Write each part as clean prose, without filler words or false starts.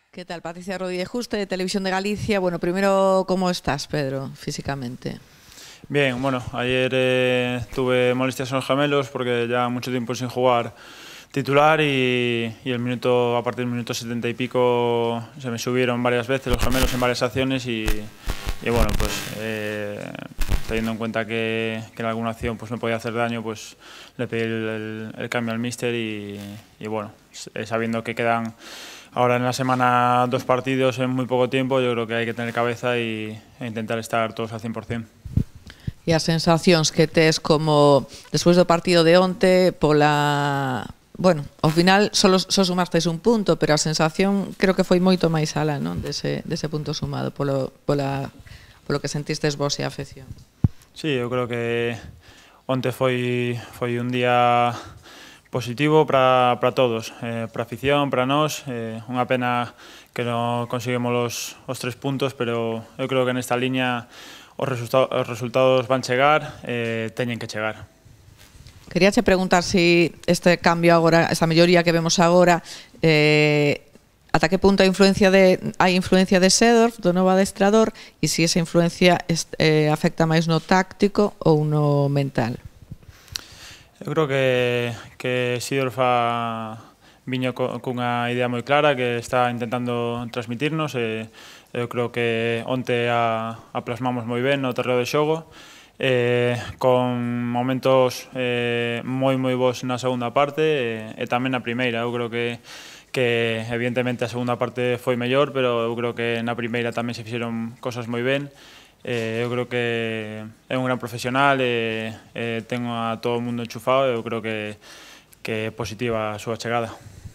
¿Qué tal? Patricia Rodríguez Juste, de Televisión de Galicia. Bueno, primero, ¿cómo estás, Pedro, físicamente? Bien, bueno, ayer tuve molestias en los gemelos porque ya mucho tiempo sin jugar titular y a partir del minuto 70 y pico se me subieron varias veces los gemelos en varias acciones y bueno, pues teniendo en cuenta que en alguna acción pues me podía hacer daño, pues le pedí el cambio al míster y bueno, sabiendo que quedan ahora en la semana 2 partidos en muy poco tiempo, yo creo que hay que tener cabeza e intentar estar todos al 100%. E as sensacións que tes como despois do partido de onte bueno, ao final só sumastes un punto, pero a sensación creo que foi moito máis alá, non? Dese punto sumado polo que sentistes vos e a afección. Sí, eu creo que onte foi un día positivo para todos, para a afición, para nós. Unha pena que non conseguimos os 3 puntos, pero eu creo que nesta liña os resultados van chegar, teñen que chegar. Queríache preguntar se este cambio agora, esta melloría que vemos agora, ata que punto hai influencia de Seedorf, do novo adestrador, e se esa influencia afecta máis no táctico ou no mental? Eu creo que Seedorf viño cunha idea moi clara que está intentando transmitirnos. Eu creo que onte a plasmamos moi ben no terreo de xogo, con momentos moi bons na segunda parte e tamén na primeira. Eu creo que evidentemente a segunda parte foi mellor, pero eu creo que na primeira tamén se fixeron cosas moi ben. Eu creo que é un gran profesional e tengo a todo o mundo enchufado e eu creo que é positiva a súa chegada.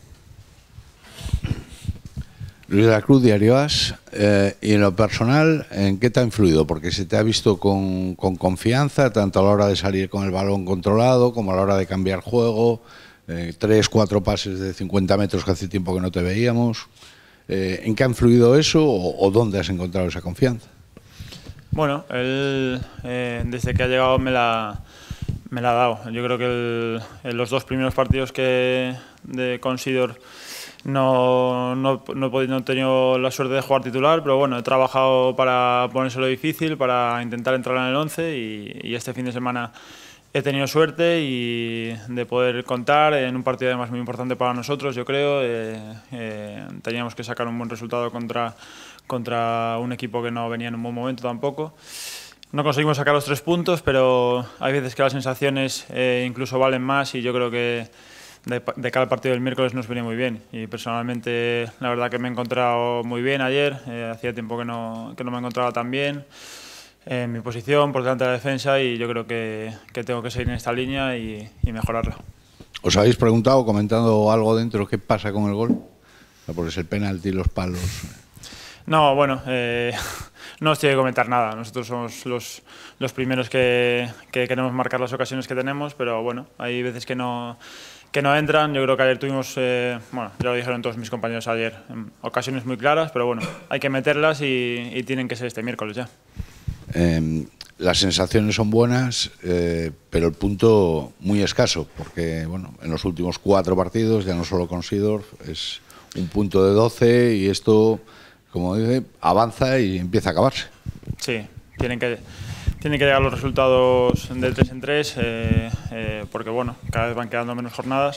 Luis de la Cruz, Diario AS, y en lo personal, ¿en qué te ha influido? Porque se te ha visto con confianza, tanto a la hora de salir con el balón controlado, como a la hora de cambiar juego, 3, 4 pases de 50 metros que hace tiempo que no te veíamos. ¿En qué ha influido eso o dónde has encontrado esa confianza? Bueno, él desde que ha llegado me la ha dado. Yo creo que en los 2 primeros partidos con Seedorf no he tenido la suerte de jugar titular, pero bueno, he trabajado para ponérselo difícil, para intentar entrar en el 11 y este fin de semana he tenido suerte y de poder contar en un partido además muy importante para nosotros, yo creo. Teníamos que sacar un buen resultado contra un equipo que no venía en un buen momento tampoco. No conseguimos sacar los 3 puntos, pero hay veces que las sensaciones incluso valen más y yo creo que de cada partido del miércoles nos viene muy bien. Y personalmente la verdad que me he encontrado muy bien ayer, hacía tiempo que no me encontraba tan bien en mi posición, por delante de la defensa, y yo creo que tengo que seguir en esta línea y mejorarla. ¿Os habéis preguntado, comentando algo dentro, qué pasa con el gol? Porque es el penalti y los palos. No, bueno, no os tiene que comentar nada. Nosotros somos los primeros que queremos marcar las ocasiones que tenemos, pero bueno, hay veces que no entran. Yo creo que ayer tuvimos, bueno, ya lo dijeron todos mis compañeros ayer, ocasiones muy claras, pero bueno, hay que meterlas y tienen que ser este miércoles ya. Las sensaciones son buenas, pero el punto muy escaso, porque bueno, en los últimos 4 partidos, ya no solo con Seedorf, es un punto de 12 y esto, como dice, avanza y empieza a acabarse. Sí, tienen que llegar los resultados de 3 en 3, porque bueno, cada vez van quedando menos jornadas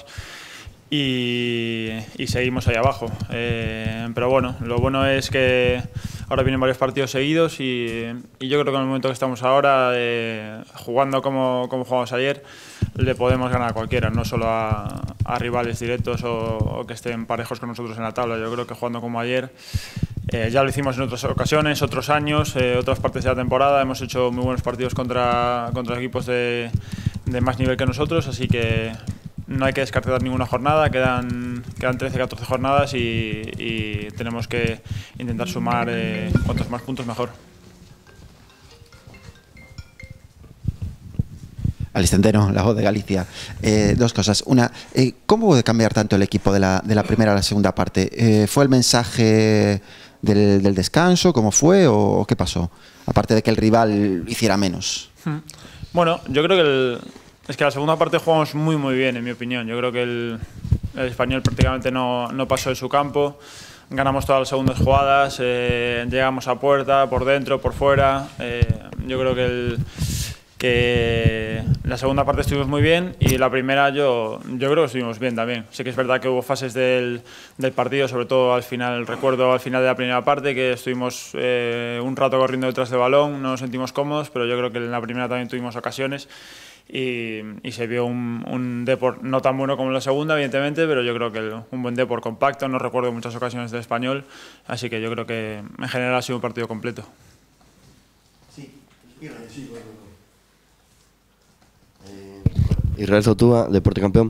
y seguimos ahí abajo. Pero bueno, lo bueno es que ahora vienen varios partidos seguidos y yo creo que en el momento que estamos ahora, jugando como jugamos ayer, le podemos ganar a cualquiera, no solo a rivales directos o que estén parejos con nosotros en la tabla. Yo creo que jugando como ayer, ya lo hicimos en otras ocasiones, otros años, otras partes de la temporada. Hemos hecho muy buenos partidos contra equipos de más nivel que nosotros, así que no hay que descartar ninguna jornada. Quedan 13, 14 jornadas y tenemos que intentar sumar cuantos más puntos mejor. Alistenteno, La Voz de Galicia. 2 cosas. Una, ¿cómo puede cambiar tanto el equipo de la primera a la segunda parte? ¿Fue el mensaje del descanso? ¿Cómo fue? ¿O qué pasó? Aparte de que el rival hiciera menos. Bueno, yo creo que es que la segunda parte jugamos muy bien, en mi opinión. Yo creo que el Español prácticamente no pasó de su campo. ganamos todas las segundas jugadas, llegamos a puerta, por dentro, por fuera. Yo creo que la segunda parte estuvimos muy bien y la primera yo creo que estuvimos bien también. Sí que es verdad que hubo fases del partido, sobre todo al final, recuerdo al final de la primera parte que estuvimos un rato corriendo detrás del balón, no nos sentimos cómodos, pero yo creo que en la primera también tuvimos ocasiones y se vio un Depor no tan bueno como en la segunda, evidentemente, pero yo creo que un buen Depor compacto, no recuerdo muchas ocasiones del Español, así que yo creo que en general ha sido un partido completo. Israel Zautúa, Deporte Campeón.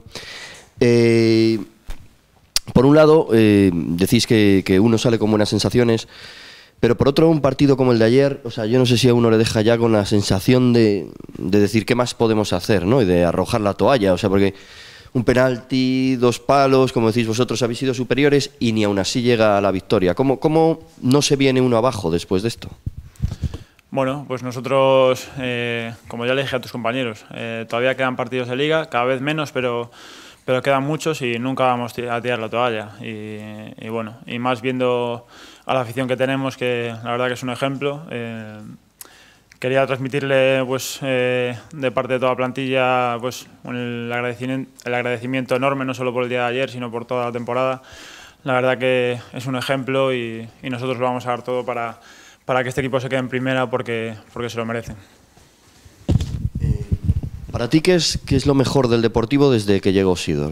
Por un lado, decís que uno sale con buenas sensaciones, pero por otro, un partido como el de ayer, o sea, yo no sé si a uno le deja ya con la sensación de decir qué más podemos hacer, ¿no? Y de arrojar la toalla, o sea, porque un penalti, 2 palos, como decís vosotros, habéis sido superiores y ni aún así llega a la victoria. ¿Cómo no se viene uno abajo después de esto? Bueno, pues nosotros, como ya le dije a tus compañeros, todavía quedan partidos de liga, cada vez menos, pero quedan muchos y nunca vamos a tirar la toalla. Y bueno, y más viendo a la afición que tenemos, que la verdad que es un ejemplo. Quería transmitirle, pues, de parte de toda la plantilla, pues, el agradecimiento enorme, no solo por el día de ayer, sino por toda la temporada. La verdad que es un ejemplo y nosotros lo vamos a dar todo para que este equipo se quede en primera porque se lo merecen. Para ti, ¿qué es lo mejor del Deportivo desde que llegó Seedorf?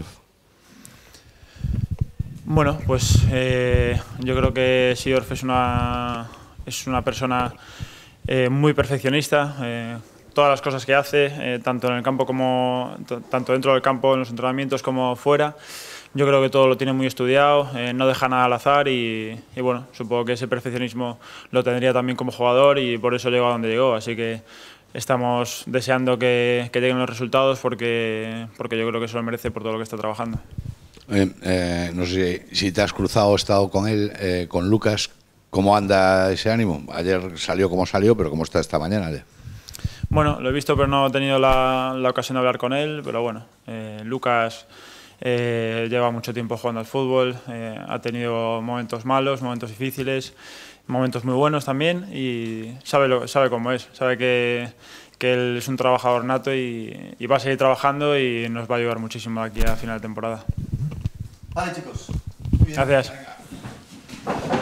Bueno, pues yo creo que Seedorf es una persona muy perfeccionista. Todas las cosas que hace, tanto en el campo tanto dentro del campo, en los entrenamientos como fuera, yo creo que todo lo tiene muy estudiado, no deja nada al azar y bueno, supongo que ese perfeccionismo lo tendría también como jugador y por eso llegó a donde llegó. Así que estamos deseando que lleguen los resultados porque yo creo que se lo merece por todo lo que está trabajando. No sé si te has cruzado o estado con él, con Lucas. ¿Cómo anda ese ánimo? Ayer salió como salió, pero ¿cómo está esta mañana? Bueno, lo he visto, pero no he tenido la ocasión de hablar con él. Pero bueno, Lucas lleva mucho tiempo jugando al fútbol, ha tenido momentos malos, momentos difíciles, momentos muy buenos también y sabe cómo es, sabe que él es un trabajador nato y va a seguir trabajando y nos va a ayudar muchísimo aquí a final de temporada. Vale, chicos. Gracias.